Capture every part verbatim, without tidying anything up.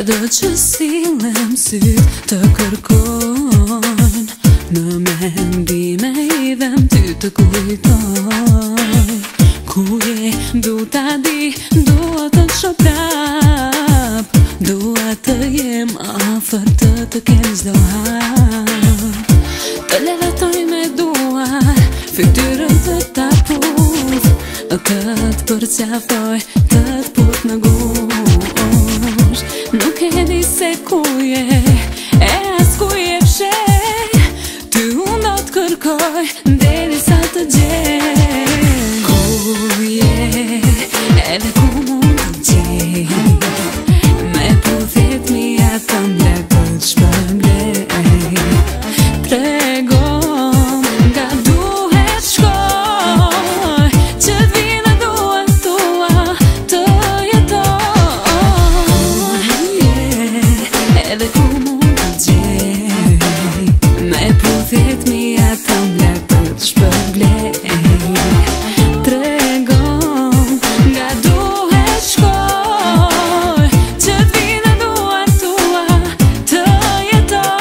Do që silem syt të kërkojnë, në mendime i dhem ty të kujtoj. Ku je, du ta di, dua të shoh prap, dua të jem afër të të kem çdo hap. Të levatoj me duar, fytyrën të ta puf, të të përqafoj, të të put në gush. Nuk e di se ku je, e as ku je fshe, ty unë do të kërkoj, deri sa të gjej. Ku je, edhe ku mund të gjej, me përthet mija të mlek të të shpërblej. Tregom nga duhet shkoj, që t'vi në duhet tua të jetoj. Edhe ku mund të gjej, me përthet mija të mlek të të shpërblej. Tregom nga duhet shkoj, që t'vi në duhet tua të jetoj.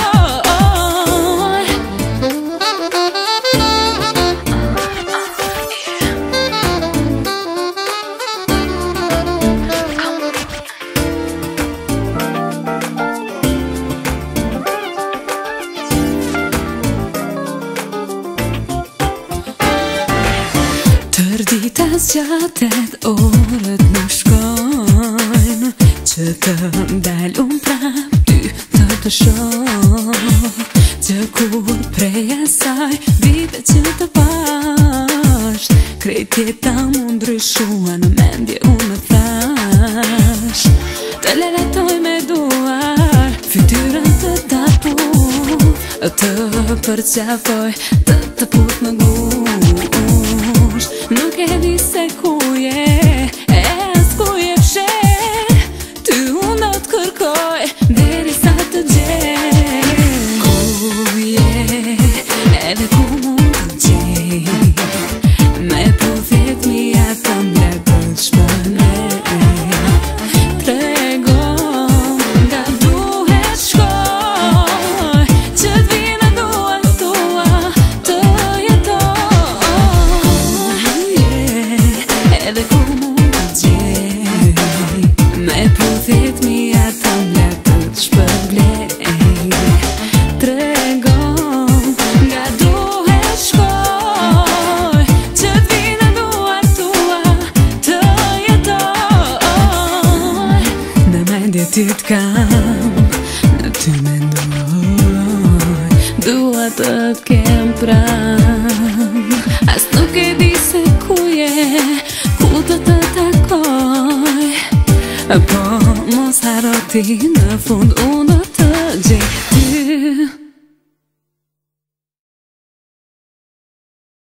Tërdita zgjatet, orët nuk shkojnë, që të ndalun prap ty të të shoh. Që kur prej asaj vite që të pash, krejt jeta mu ndryshua në mendje unë më thash. Të levatoj me duar, fytyrën të tapu, të përqafoj, të të put në gush. Nuk e di se ku je, e as ku je fshe, ty unë do të kërkoj, deri sa të gjej. Ku je, edhe ku mund të gjej, me përthet mija të mlek të të shpërblej. Tregom nga duhet shkoj, që t'vi në duhet tua të jetoj. Edhe ku mund të gjej, me përthet mija të mlek të të shpërblej. Tregom nga duhet shkoj, që t'vi në duhet tua të jetoj. Në mendje ty t'kam, në ty mendoj, dua të t'kem pram. As nuk e di se ku je, ku të të takoj, po mos haro ti, në fund unë do të gjej.